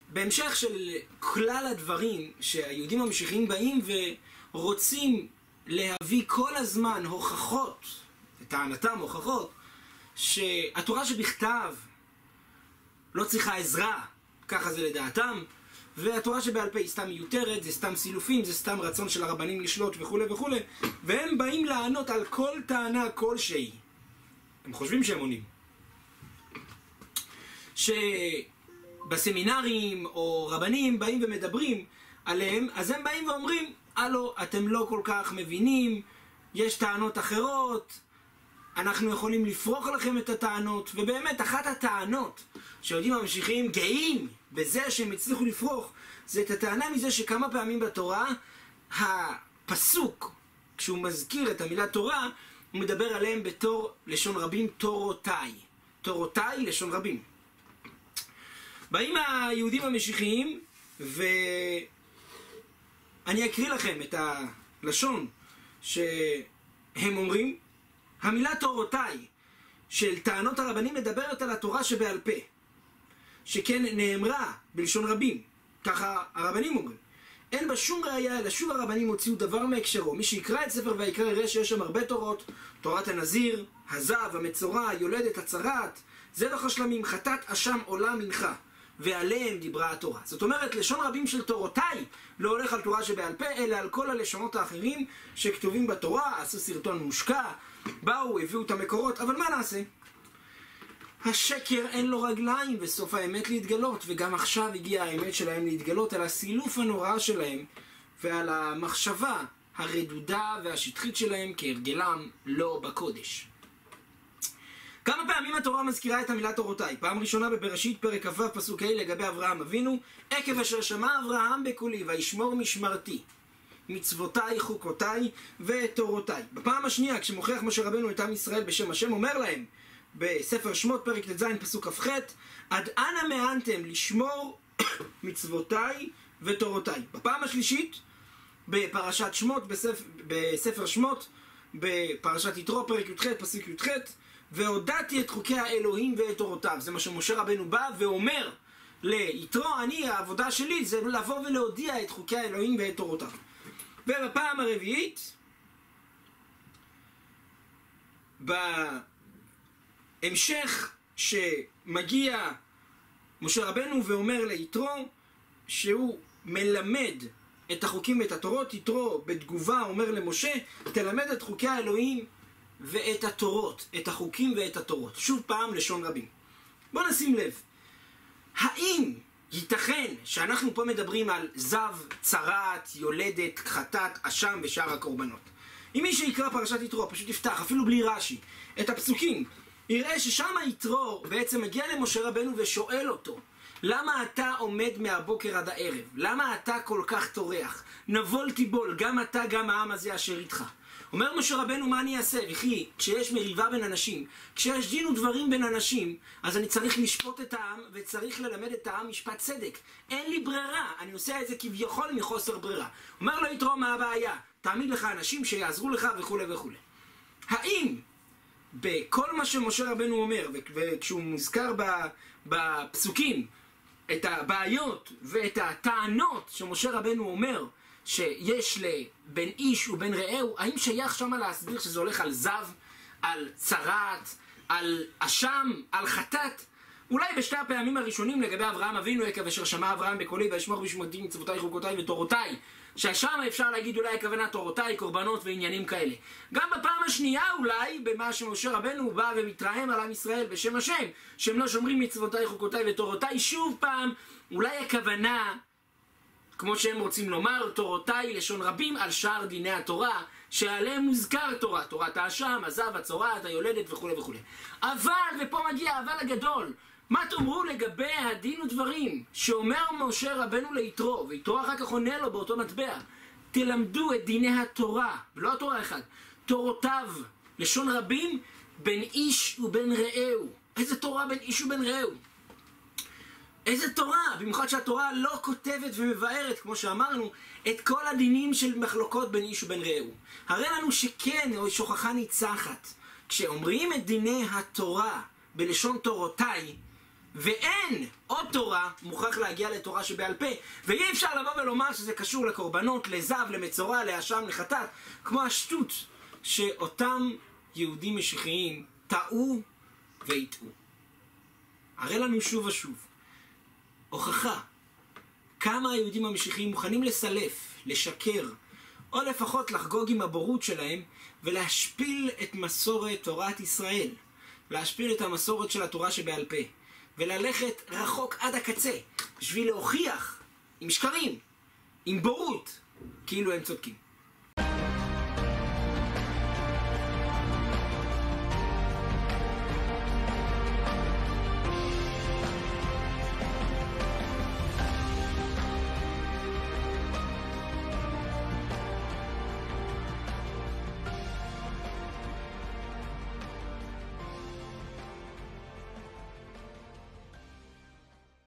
בהמשך של כלל הדברים שהיהודים המשיחיים באים ורוצים להביא כל הזמן הוכחות, לטענתם הוכחות, שהתורה שבכתב לא צריכה עזרה, ככה זה לדעתם, והתורה שבעל פה היא סתם מיותרת, זה סתם סילופים, זה סתם רצון של הרבנים לשלוט וכו' וכו', והם באים לענות על כל טענה כלשהי. הם חושבים שהם עונים. שבסמינרים או רבנים באים ומדברים עליהם, אז הם באים ואומרים, הלו, אתם לא כל כך מבינים, יש טענות אחרות, אנחנו יכולים לפרוק לכם את הטענות. ובאמת, אחת הטענות שהיהודים המשיחיים גאים בזה שהם הצליחו לפרוך, זה את הטענה מזה שכמה פעמים בתורה הפסוק, כשהוא מזכיר את המילה תורה, הוא מדבר עליהם בתור לשון רבים, תורותיי. תורותיי לשון רבים. באים היהודים המשיחיים, ואני אקריא לכם את הלשון שהם אומרים. המילה תורותיי של טענות הרבנים מדברת על התורה שבעל פה, שכן נאמרה בלשון רבים, ככה הרבנים אומרים. אין בה שום ראיה, אלא שוב הרבנים הוציאו דבר מהקשרו. מי שיקרא את ספר ויקרא יראה שיש שם הרבה תורות, תורת הנזיר, הזב, המצורע, היולדת, הצרת, זבח השלמים, חטאת אשם עולה מנחה, ועליהם דיברה התורה. זאת אומרת, לשון רבים של תורותיי לא הולך על תורה שבעל פה, אלא על כל הלשונות האחרים שכתובים בתורה. עשו סרטון מושקע, באו, הביאו את המקורות, אבל מה נעשה? השקר אין לו רגליים, וסוף האמת להתגלות, וגם עכשיו הגיעה האמת שלהם להתגלות על הסילוף הנורא שלהם, ועל המחשבה הרדודה והשטחית שלהם כהרגלם לא בקודש. כמה פעמים התורה מזכירה את המילה תורותיי? פעם ראשונה בבראשית פרק כ"ו פסוק ה' לגבי אברהם אבינו, עקב אשר שמע אברהם בקולי וישמור משמרתי, מצוותיי, חוקותיי ותורותיי. בפעם השנייה כשמוכיח משה רבנו את עם ישראל בשם השם, אומר להם בספר שמות פרק ט"ז פסוק כ"ח, עד אנה מהנתם לשמור מצוותיי ותורותיי. בפעם השלישית בפרשת שמות, בספר שמות, בפרשת יתרו פרק י"ח פסוק י"ח, והודעתי את חוקי האלוהים ואת תורותיו. זה מה שמשה רבנו בא ואומר ליתרו, העבודה שלי זה לבוא ולהודיע את חוקי האלוהים ואת תורותיו. ובפעם הרביעית, בהמשך שמגיע משה רבנו ואומר ליתרו שהוא מלמד את החוקים ואת התורות, יתרו בתגובה אומר למשה, תלמד את חוקי האלוהים ואת התורות, את החוקים ואת התורות. שוב פעם לשון רבים. בואו נשים לב, האם ייתכן שאנחנו פה מדברים על זב, צרת, יולדת, חטאת, אשם ושאר הקורבנות? אם מי שיקרא פרשת יתרו פשוט יפתח, אפילו בלי רש"י, את הפסוקים, יראה ששם יתרו בעצם מגיע למשה רבנו ושואל אותו, למה אתה עומד מהבוקר עד הערב? למה אתה כל כך טורח? נבול תיבול, גם אתה גם העם הזה אשר איתך. אומר משה רבנו, מה אני אעשה? וכי כשיש מריבה בין אנשים, כשיש דין ודברים בין אנשים, אז אני צריך לשפוט את העם וצריך ללמד את העם משפט צדק. אין לי ברירה, אני עושה את זה כביכול מחוסר ברירה. אומר לו יתרו, מה הבעיה? תעמיד לך אנשים שיעזרו לך וכו' וכו'. האם בכל מה שמשה רבנו אומר, וכשהוא מוזכר בפסוקים, את הבעיות ואת הטענות שמשה רבנו אומר שיש לבין איש ובין רעהו, האם שייך שמה להסביר שזה הולך על זב, על צרת, על אשם, על חטאת? אולי בשתי הפעמים הראשונים לגבי אברהם אבינו, עקב אשר שמע אברהם בקולי וישמור משמרתי מצוותיי, חוקותיי ותורותיי, ששם אפשר להגיד אולי הכוונה תורותיי, קורבנות ועניינים כאלה. גם בפעם השנייה אולי, במה שמשה רבנו בא ומתרעם על עם ישראל בשם השם, שהם לא שומרים מצוותיי, חוקותיי ותורותיי, שוב פעם, אולי הכוונה, כמו שהם רוצים לומר, תורותיי לשון רבים על שאר דיני התורה, שעליהם מוזכר תורה, תורת האשם, הזב, הצורעת, היולדת וכו' וכו'. אבל, ופה מגיע אבל הגדול, מה תאמרו לגבי הדין ודברים שאומר משה רבנו ליתרו, ויתרו אחר כך עונה לו באותו מטבע, תלמדו את דיני התורה, ולא התורה אחד, תורותיו, לשון רבים, בין איש ובין רעהו. איזה תורה בין איש ובין רעהו? איזה תורה? במיוחד שהתורה לא כותבת ומבארת, כמו שאמרנו, את כל הדינים של מחלוקות בין איש ובין רעהו. הרי לנו שכן, או שוכחה ניצחת, כשאומרים את דיני התורה בלשון תורותיי, ואין עוד תורה, מוכרח להגיע לתורה שבעל פה, ואי אפשר לבוא ולומר שזה קשור לקורבנות, לזב, למצורע, לאשם, לחטאת, כמו השטות שאותם יהודים משיחיים טעו והטעו. הרי לנו שוב ושוב הוכחה כמה היהודים המשיחיים מוכנים לסלף, לשקר, או לפחות לחגוג עם הבורות שלהם ולהשפיל את מסורת תורת ישראל, להשפיל את המסורת של התורה שבעל פה, וללכת רחוק עד הקצה בשביל להוכיח עם שקרים, עם בורות, כאילו הם צודקים.